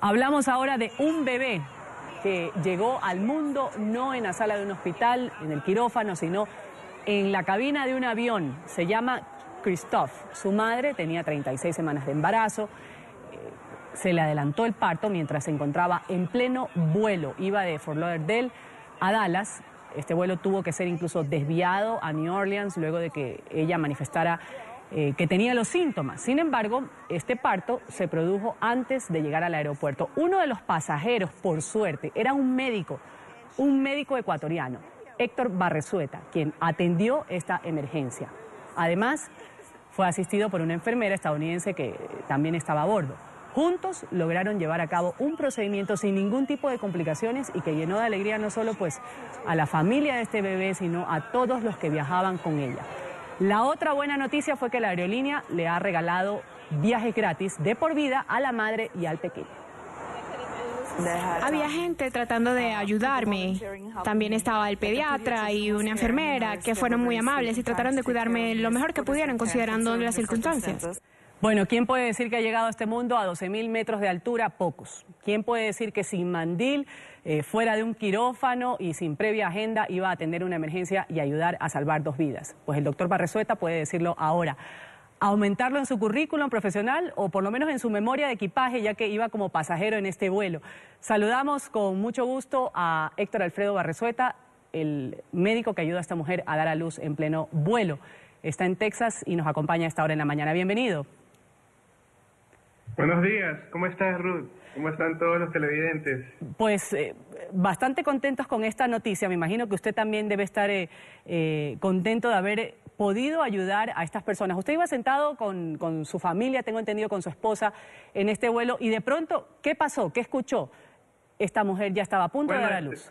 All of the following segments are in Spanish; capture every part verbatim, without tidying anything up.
Hablamos ahora de un bebé que llegó al mundo no en la sala de un hospital, en el quirófano, sino en la cabina de un avión. Se llama Christoph. Su madre tenía treinta y seis semanas de embarazo. Se le adelantó el parto mientras se encontraba en pleno vuelo. Iba de Fort Lauderdale a Dallas. Este vuelo tuvo que ser incluso desviado a New Orleans luego de que ella manifestara eh, que tenía los síntomas. Sin embargo, este parto se produjo antes de llegar al aeropuerto. Uno de los pasajeros, por suerte, era un médico, un médico ecuatoriano, Héctor Barrezueta, quien atendió esta emergencia. Además, fue asistido por una enfermera estadounidense que también estaba a bordo. Juntos lograron llevar a cabo un procedimiento sin ningún tipo de complicaciones y que llenó de alegría no solo pues a la familia de este bebé, sino a todos los que viajaban con ella. La otra buena noticia fue que la aerolínea le ha regalado viajes gratis de por vida a la madre y al pequeño. Había gente tratando de ayudarme. También estaba el pediatra y una enfermera que fueron muy amables y trataron de cuidarme lo mejor que pudieron considerando las circunstancias. Bueno, ¿quién puede decir que ha llegado a este mundo a doce mil metros de altura? Pocos. ¿Quién puede decir que sin mandil, eh, fuera de un quirófano y sin previa agenda iba a atender una emergencia y ayudar a salvar dos vidas? Pues el doctor Barrezueta puede decirlo ahora. Aumentarlo en su currículum profesional o por lo menos en su memoria de equipaje, ya que iba como pasajero en este vuelo. Saludamos con mucho gusto a Héctor Alfredo Barrezueta, el médico que ayuda a esta mujer a dar a luz en pleno vuelo. Está en Texas y nos acompaña a esta hora en la mañana. Bienvenido. Buenos días, ¿cómo estás, Ruth? ¿Cómo están todos los televidentes? Pues eh, bastante contentos con esta noticia. Me imagino que usted también debe estar eh, eh, contento de haber podido ayudar a estas personas. Usted iba sentado con, con su familia, tengo entendido, con su esposa en este vuelo, y de pronto, ¿qué pasó? ¿Qué escuchó? Esta mujer ya estaba a punto bueno, de dar a luz.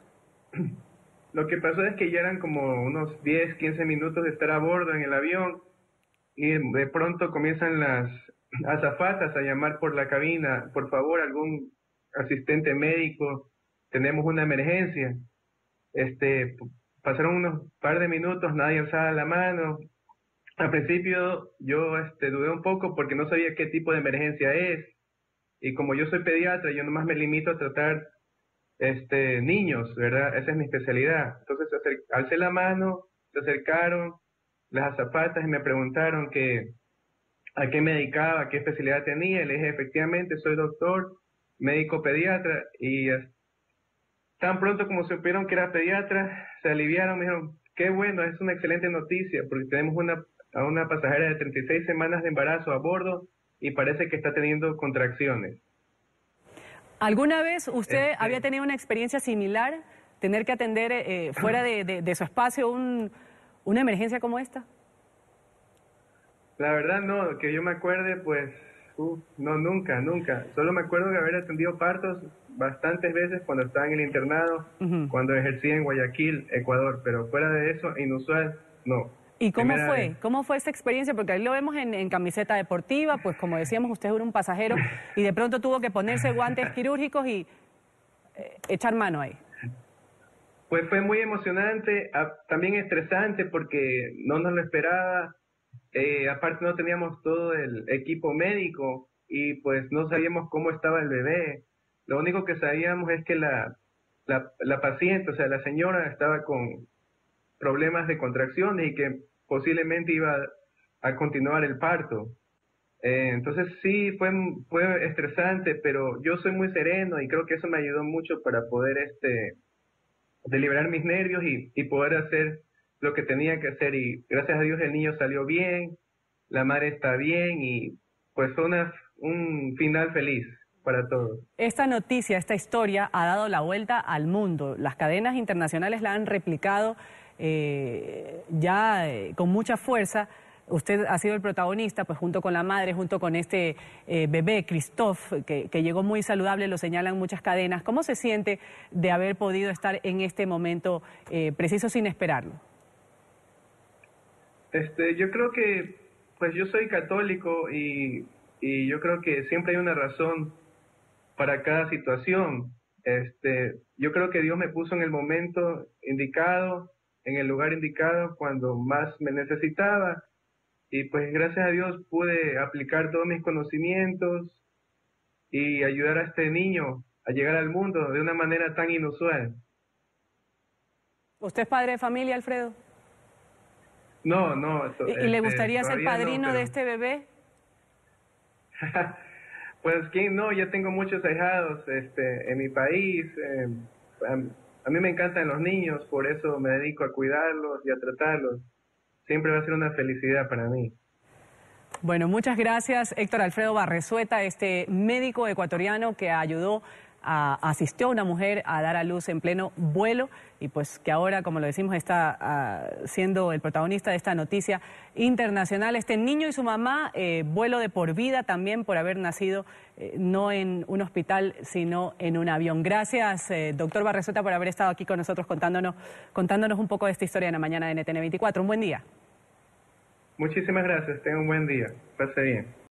Lo que pasó es que ya eran como unos diez, quince minutos de estar a bordo en el avión y de pronto comienzan las azafatas a llamar por la cabina: por favor, algún asistente médico, tenemos una emergencia. Este, pasaron unos par de minutos, nadie alzaba la mano. Al principio yo este, dudé un poco porque no sabía qué tipo de emergencia es, y como yo soy pediatra, yo nomás me limito a tratar este, niños, ¿verdad? Esa es mi especialidad. Entonces alcé la mano, se acercaron las azafatas y me preguntaron que a qué me dedicaba, qué especialidad tenía. Y le dije, efectivamente, soy doctor, médico pediatra, y tan pronto como supieron que era pediatra, se aliviaron, me dijeron, qué bueno, es una excelente noticia, porque tenemos una, a una pasajera de treinta y seis semanas de embarazo a bordo y parece que está teniendo contracciones. ¿Alguna vez usted este, había tenido una experiencia similar, tener que atender eh, fuera de, de, de su espacio un, una emergencia como esta? La verdad no, que yo me acuerde, pues, uh, no, nunca, nunca. Solo me acuerdo de haber atendido partos bastantes veces cuando estaba en el internado, uh-huh. cuando ejercía en Guayaquil, Ecuador, pero fuera de eso, inusual, no. ¿Y cómo Primera fue? vez. ¿Cómo fue esa experiencia? Porque ahí lo vemos en, en camiseta deportiva, pues como decíamos, usted era un pasajero y de pronto tuvo que ponerse guantes quirúrgicos y eh, echar mano ahí. Pues fue muy emocionante, a, también estresante porque no nos lo esperaba. Eh, aparte no teníamos todo el equipo médico y pues no sabíamos cómo estaba el bebé. Lo único que sabíamos es que la, la, la paciente, o sea, la señora estaba con problemas de contracciones y que posiblemente iba a, a continuar el parto. Eh, entonces sí, fue, fue estresante, pero yo soy muy sereno y creo que eso me ayudó mucho para poder este, deliberar mis nervios y, y poder hacer lo que tenía que hacer, y gracias a Dios el niño salió bien, la madre está bien y pues fue una, un final feliz para todos. Esta noticia, esta historia ha dado la vuelta al mundo. Las cadenas internacionales la han replicado eh, ya eh, con mucha fuerza. Usted ha sido el protagonista, pues junto con la madre, junto con este eh, bebé, Christoph, que, que llegó muy saludable, lo señalan muchas cadenas. ¿Cómo se siente de haber podido estar en este momento eh, preciso sin esperarlo? Este, yo creo que, pues yo soy católico y, y yo creo que siempre hay una razón para cada situación. Este, yo creo que Dios me puso en el momento indicado, en el lugar indicado, cuando más me necesitaba, y pues gracias a Dios pude aplicar todos mis conocimientos y ayudar a este niño a llegar al mundo de una manera tan inusual. ¿Usted es padre de familia, Alfredo? No, no. ¿Y, y le este, gustaría ser padrino no, pero... de este bebé? Pues quién no, yo tengo muchos ahijados este, en mi país. Eh, a, a mí me encantan los niños, por eso me dedico a cuidarlos y a tratarlos. Siempre va a ser una felicidad para mí. Bueno, muchas gracias, Héctor Alfredo Barrezueta, este médico ecuatoriano que ayudó, a, asistió a una mujer a dar a luz en pleno vuelo y pues que ahora, como lo decimos, está uh, siendo el protagonista de esta noticia internacional. Este niño y su mamá, eh, vuelo de por vida también por haber nacido eh, no en un hospital, sino en un avión. Gracias, eh, doctor Barrezueta, por haber estado aquí con nosotros contándonos, contándonos un poco de esta historia en la mañana de N T N veinticuatro. Un buen día. Muchísimas gracias, tenga un buen día, pase bien.